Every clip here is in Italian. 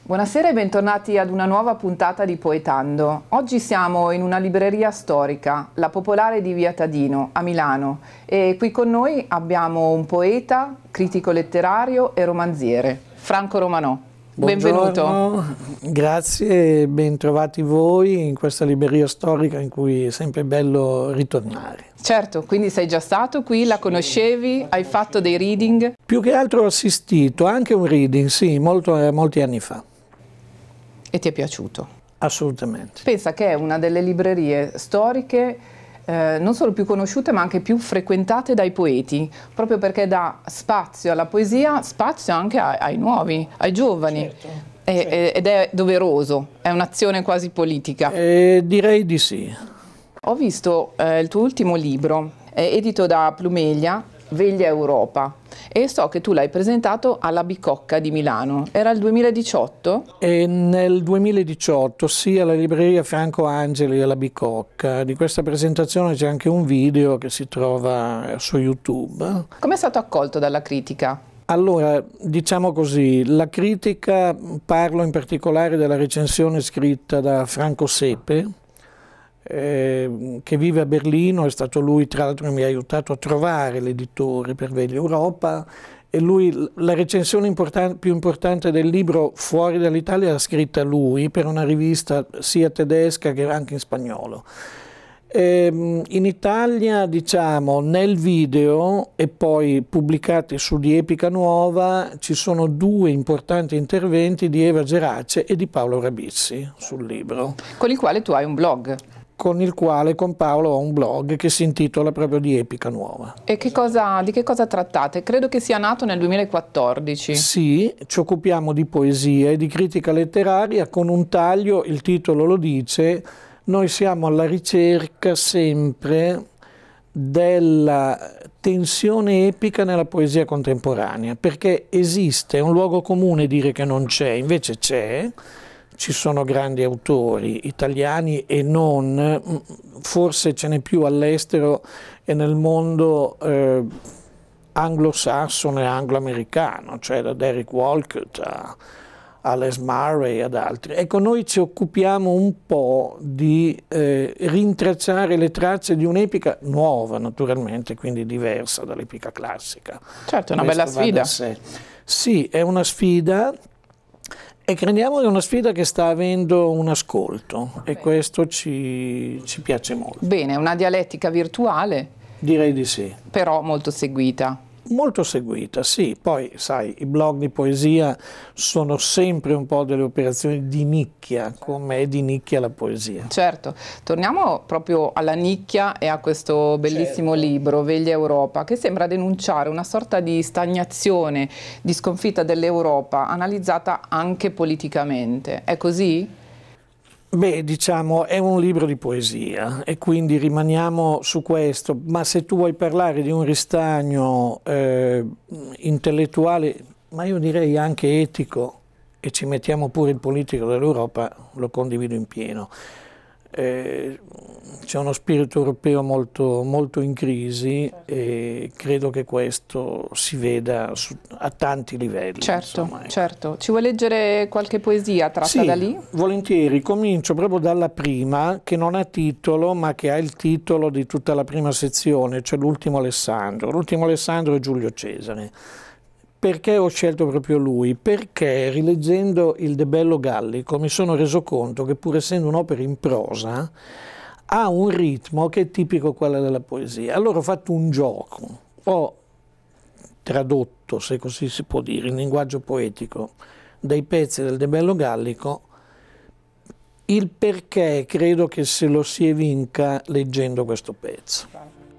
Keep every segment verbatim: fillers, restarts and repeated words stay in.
Buonasera e bentornati ad una nuova puntata di Poetando. Oggi siamo in una libreria storica, la Popolare di Via Tadino, a Milano, e qui con noi abbiamo un poeta, critico letterario e romanziere, Franco Romanò. Benvenuto. Buongiorno, grazie e ben trovati voi in questa libreria storica in cui è sempre bello ritornare. Certo, quindi sei già stato qui, la conoscevi, hai fatto dei reading? Più che altro ho assistito, anche un reading, sì, molto, molti anni fa. E ti è piaciuto? Assolutamente. Pensa che è una delle librerie storiche eh, non solo più conosciute ma anche più frequentate dai poeti, proprio perché dà spazio alla poesia, spazio anche ai, ai nuovi, ai giovani. Certo, e, certo. Ed è doveroso, è un'azione quasi politica. Eh, direi di sì. Ho visto eh, il tuo ultimo libro, è edito da Plumelia, Veglia Europa, e so che tu l'hai presentato alla Bicocca di Milano. Era il duemiladiciotto? E nel duemiladiciotto, sì, alla libreria Franco Angeli alla Bicocca. Di questa presentazione c'è anche un video che si trova su YouTube. Come è stato accolto dalla critica? Allora, diciamo così, la critica, parlo in particolare della recensione scritta da Franco Sepe, Eh, che vive a Berlino, è stato lui tra l'altro che mi ha aiutato a trovare l'editore per Veglia Europa, e lui, la recensione importan- più importante del libro fuori dall'Italia l'ha scritta lui per una rivista sia tedesca che anche in spagnolo. Eh, in Italia, diciamo, nel video e poi pubblicati su Di Epica Nuova ci sono due importanti interventi di Eva Gerace e di Paolo Rabissi sul libro. Con il quale tu hai un blog. Con il quale con Paolo ho un blog che si intitola proprio Di Epica Nuova. E che cosa, di che cosa trattate? Credo che sia nato nel duemilaquattordici. Sì, ci occupiamo di poesia e di critica letteraria con un taglio, il titolo lo dice, noi siamo alla ricerca sempre della tensione epica nella poesia contemporanea, perché esiste, è un luogo comune dire che non c'è, invece c'è. Ci sono grandi autori italiani e non, forse ce n'è più all'estero e nel mondo eh, anglosassone e anglo-americano, cioè da Derek Walcott a Alice Murray ad altri. Ecco, noi ci occupiamo un po' di eh, rintracciare le tracce di un'epica nuova, naturalmente, quindi diversa dall'epica classica. Certo, è una bella sfida. Sì, è una sfida. E crediamo che è una sfida che sta avendo un ascolto, okay. E questo ci, ci piace molto. Bene, una dialettica virtuale? Direi di sì. Però molto seguita. Molto seguita, sì. Poi, sai, i blog di poesia sono sempre un po' delle operazioni di nicchia, come è di nicchia la poesia. Certo. Torniamo proprio alla nicchia e a questo bellissimo certo. libro, Veglia Europa, che sembra denunciare una sorta di stagnazione, di sconfitta dell'Europa, analizzata anche politicamente. È così? Beh, diciamo, è un libro di poesia e quindi rimaniamo su questo, ma se tu vuoi parlare di un ristagno eh, intellettuale, ma io direi anche etico, e ci mettiamo pure il politico dell'Europa, lo condivido in pieno. Eh, c'è uno spirito europeo molto, molto in crisi e credo che questo si veda su, a tanti livelli. Certo, insomma, ecco. Certo. Ci vuoi leggere qualche poesia tratta sì, da lì? Volentieri, comincio proprio dalla prima, che non ha titolo ma che ha il titolo di tutta la prima sezione, cioè l'ultimo Alessandro. L'ultimo Alessandro è Giulio Cesare. Perché ho scelto proprio lui? Perché rileggendo il De Bello Gallico mi sono reso conto che pur essendo un'opera in prosa ha un ritmo che è tipico quello della poesia. Allora ho fatto un gioco, ho tradotto, se così si può dire, in linguaggio poetico dei pezzi del De Bello Gallico, il perché credo che se lo si evinca leggendo questo pezzo.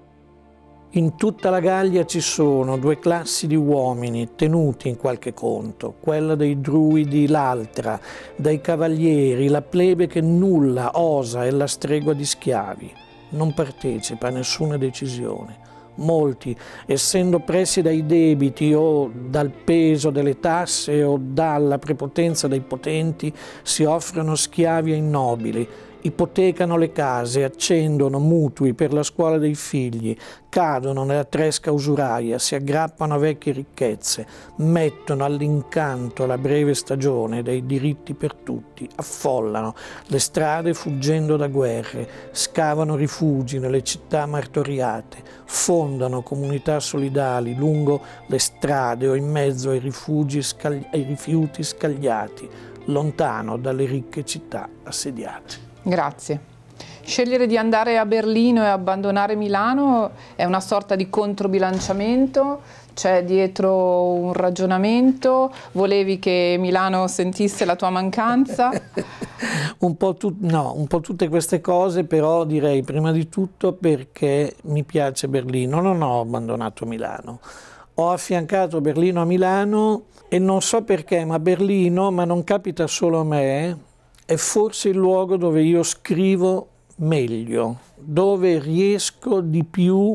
In tutta la Gallia ci sono due classi di uomini tenuti in qualche conto, quella dei druidi, l'altra, dei cavalieri, la plebe che nulla osa e la stregua di schiavi. Non partecipa a nessuna decisione. Molti, essendo pressi dai debiti o dal peso delle tasse o dalla prepotenza dei potenti, si offrono schiavi ai nobili, ipotecano le case, accendono mutui per la scuola dei figli, cadono nella tresca usuraia, si aggrappano a vecchie ricchezze, mettono all'incanto la breve stagione dei diritti per tutti, affollano le strade fuggendo da guerre, scavano rifugi nelle città martoriate, fondano comunità solidali lungo le strade o in mezzo ai rifugi ai rifiuti scagliati, lontano dalle ricche città assediate. Grazie. Scegliere di andare a Berlino e abbandonare Milano è una sorta di controbilanciamento? C'è dietro un ragionamento? Volevi che Milano sentisse la tua mancanza? un po' tu, no, un po' tutte queste cose, però direi prima di tutto perché mi piace Berlino. Non ho abbandonato Milano. Ho affiancato Berlino a Milano e non so perché, ma Berlino, ma non capita solo a me, è forse il luogo dove io scrivo meglio, dove riesco di più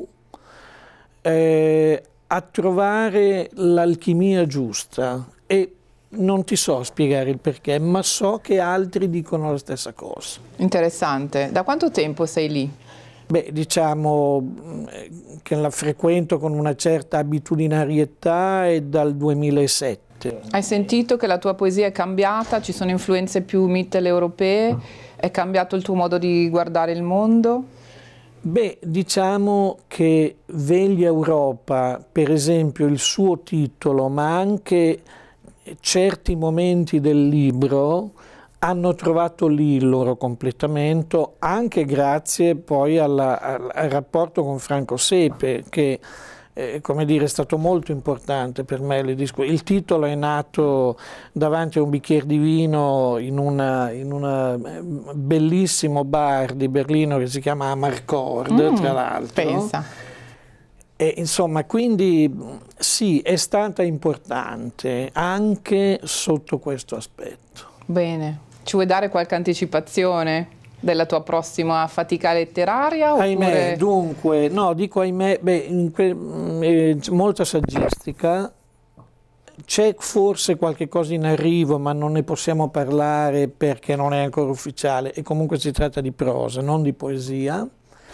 eh, a trovare l'alchimia giusta, e non ti so spiegare il perché, ma so che altri dicono la stessa cosa. Interessante. Da quanto tempo sei lì? Beh, diciamo che la frequento con una certa abitudinarietà è dal duemilasette. Hai sentito che la tua poesia è cambiata? Ci sono influenze più mitteleuropee? È cambiato il tuo modo di guardare il mondo? Beh, diciamo che Veglia Europa, per esempio il suo titolo, ma anche certi momenti del libro, hanno trovato lì il loro completamento, anche grazie poi alla, al, al rapporto con Franco Sepe, che eh, come dire, è stato molto importante per me. Il titolo è nato davanti a un bicchiere di vino in un in una bellissimo bar di Berlino che si chiama Amarcord, mm, tra l'altro. Pensa. E, insomma, quindi sì, è stata importante anche sotto questo aspetto. Bene. Ci vuoi dare qualche anticipazione della tua prossima fatica letteraria? Oppure... Ahimè, dunque, no, dico ahimè, beh, in que, eh, molta saggistica, c'è forse qualche cosa in arrivo, ma non ne possiamo parlare perché non è ancora ufficiale, e comunque si tratta di prosa, non di poesia.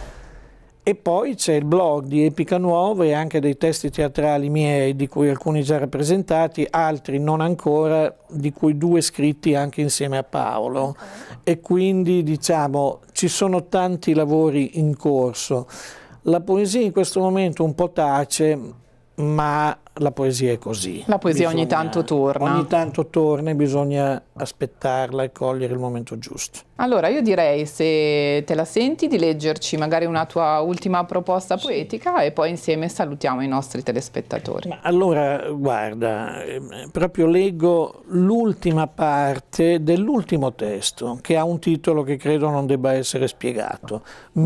E poi c'è il blog di Epica Nuova e anche dei testi teatrali miei, di cui alcuni già rappresentati, altri non ancora, di cui due scritti anche insieme a Paolo. Okay. E quindi, diciamo, ci sono tanti lavori in corso. La poesia in questo momento un po' tace, ma la poesia è così. La poesia bisogna, ogni tanto torna. Ogni tanto torna e bisogna aspettarla e cogliere il momento giusto. Allora io direi, se te la senti, di leggerci magari una tua ultima proposta poetica, sì, e poi insieme salutiamo i nostri telespettatori. Ma allora, guarda, proprio leggo l'ultima parte dell'ultimo testo, che ha un titolo che credo non debba essere spiegato,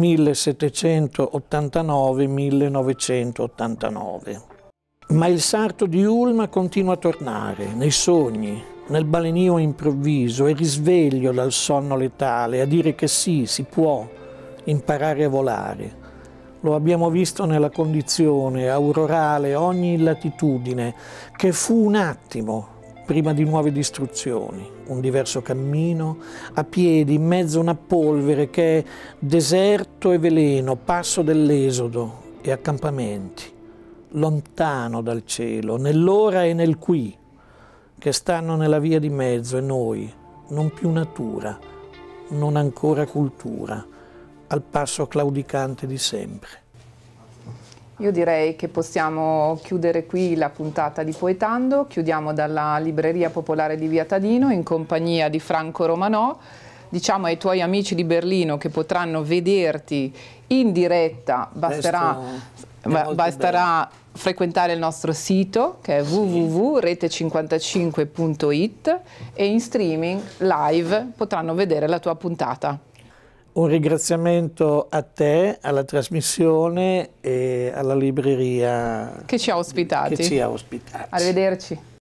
millesettecentottantanove millenovecentottantanove. Ma il sarto di Ulma continua a tornare, nei sogni, nel balenio improvviso, e risveglio dal sonno letale, a dire che sì, si può imparare a volare. Lo abbiamo visto nella condizione aurorale ogni latitudine, che fu un attimo prima di nuove distruzioni, un diverso cammino, a piedi, in mezzo a una polvere che è deserto e veleno, passo dell'esodo e accampamenti. Lontano dal cielo, nell'ora e nel qui, che stanno nella via di mezzo, e noi, non più natura, non ancora cultura, al passo claudicante di sempre. Io direi che possiamo chiudere qui la puntata di Poetando. Chiudiamo dalla Libreria Popolare di Via Tadino in compagnia di Franco Romanò. Diciamo ai tuoi amici di Berlino che potranno vederti in diretta, basterà, basterà frequentare il nostro sito, che è w w w punto rete cinquantacinque punto it, e in streaming live potranno vedere la tua puntata. Un ringraziamento a te, alla trasmissione e alla libreria che ci ha ospitati. Che ci ha ospitati. Arrivederci.